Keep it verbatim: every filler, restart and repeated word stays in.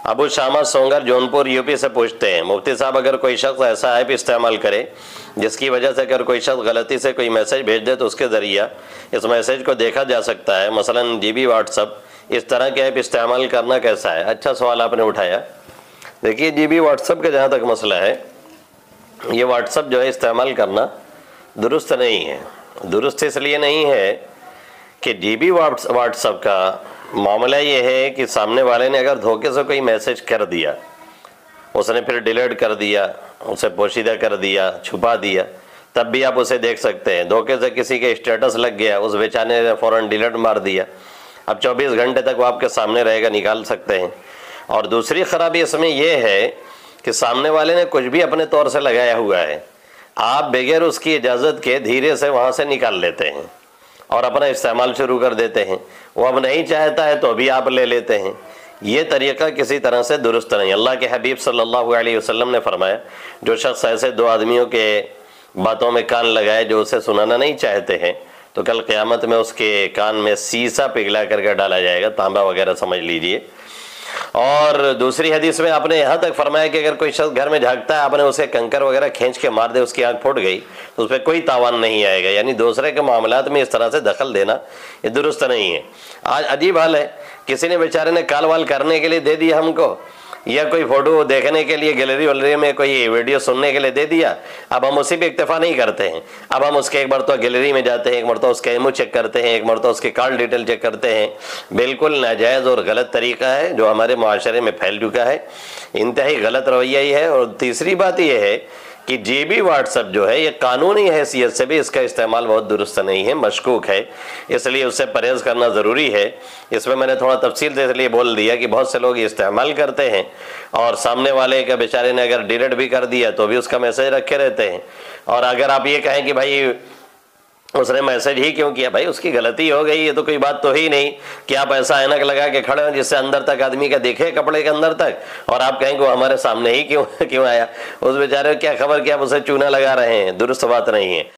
ابو شامہ سونگر Jaunpur U P سے پوچھتے ہیں، مفتی صاحب اگر کوئی شخص ایسا ایپ استعمال کرے جس کی وجہ سے اگر کوئی شخص غلطی سے کوئی میسج بھیج دے تو اس کے ذریعہ اس میسج کو دیکھا جا سکتا ہے، مثلا جی بی واٹس اپ، اس طرح کے ایپ استعمال کرنا کیسا ہے؟ اچھا سوال آپ نے اٹھایا۔ دیکھیے جی بی واٹس اپ کا جہاں تک مسئلہ ہے، یہ واٹس اپ جو ہے استعمال کرنا درست نہیں ہے۔ درست اس لیے نہیں ہے کہ جی بی واٹس اپ کا معاملہ یہ ہے کہ سامنے والے نے اگر دھوکے سے کوئی میسج کر دیا، اس نے پھر ڈیلیٹ کر دیا، اسے پوشیدہ کر دیا، چھپا دیا، تب بھی آپ اسے دیکھ سکتے ہیں۔ دھوکے سے کسی کے اسٹیٹس لگ گیا، اس بیچارے نے فوراً ڈیلیٹ مار دیا، اب چوبیس گھنٹے تک وہ آپ کے سامنے رہے گا، نکال سکتے ہیں۔ اور دوسری خرابی اس میں یہ ہے کہ سامنے والے نے کچھ بھی اپنے طور سے لگایا ہوا ہے، آپ بغیر اس کی اجازت کے دھیرے سے وہاں سے نکال لیتے ہیں اور اپنا استعمال شروع کر دیتے ہیں۔ وہ اب نہیں چاہتا ہے تو بھی آپ لے لیتے ہیں۔ یہ طریقہ کسی طرح سے درست نہیں۔ اللہ کے حبیب صلی اللہ علیہ وسلم نے فرمایا، جو شخص ایسے دو آدمیوں کے باتوں میں کان لگائے جو اسے سنانا نہیں چاہتے ہیں، تو کل قیامت میں اس کے کان میں سیسا پگھلا کر کے ڈالا جائے گا، تانبا وغیرہ سمجھ لیجئے۔ اور دوسری حدیث میں آپ نے یہاں تک فرمایا کہ اگر کوئی شخص گھر میں جھانکتا ہے، آپ نے اسے کنکر وغیرہ کھینچ کے مار دے، اس کی آنکھ پھوٹ گئی تو اس پہ کوئی تاوان نہیں آئے گا۔ یعنی دوسرے کے معاملات میں اس طرح سے دخل دینا یہ درست نہیں ہے۔ آج عجیب حال ہے، کسی نے بیچارے نے کال وال کرنے کے لیے دے دیا ہم کو، یا کوئی فوٹو دیکھنے کے لیے گیلری ویلری میں کوئی ویڈیو سننے کے لیے دے دیا، اب ہم اسی پہ اکتفا نہیں کرتے ہیں، اب ہم اس کے ایک مرتبہ گیلری میں جاتے ہیں، ایک مرتبہ اس کے ایمو چیک کرتے ہیں، ایک مرتبہ اس کے کال ڈیٹیل چیک کرتے ہیں۔ بالکل ناجائز اور غلط طریقہ ہے جو ہمارے معاشرے میں پھیل چکا ہے، انتہائی غلط رویہ ہی ہے۔ اور تیسری بات یہ ہے کہ جی بی واٹس ایپ جو ہے یہ قانونی حیثیت سے بھی اس کا استعمال بہت درست نہیں ہے، مشکوک ہے، اس لیے اس سے پرہیز کرنا ضروری ہے۔ اس میں میں نے تھوڑا تفصیل سے اس لیے بول دیا کہ بہت سے لوگ یہ استعمال کرتے ہیں اور سامنے والے کا بیچارے نے اگر ڈیلیٹ بھی کر دیا تو بھی اس کا میسج رکھے رہتے ہیں۔ اور اگر آپ یہ کہیں کہ بھائی اس نے میسج ہی کیوں کیا، بھائی اس کی غلطی ہو گئی، یہ تو کوئی بات تو ہی نہیں کہ آپ ایسا اینک لگا کے کھڑے ہوں جس سے اندر تک آدمی کا دیکھے کپڑے کے اندر تک، اور آپ کہیں کہ وہ ہمارے سامنے ہی کیوں کیوں آیا، اس بیچارے کو کیا خبر کہ آپ اسے چونا لگا رہے ہیں، درست بات نہیں ہے۔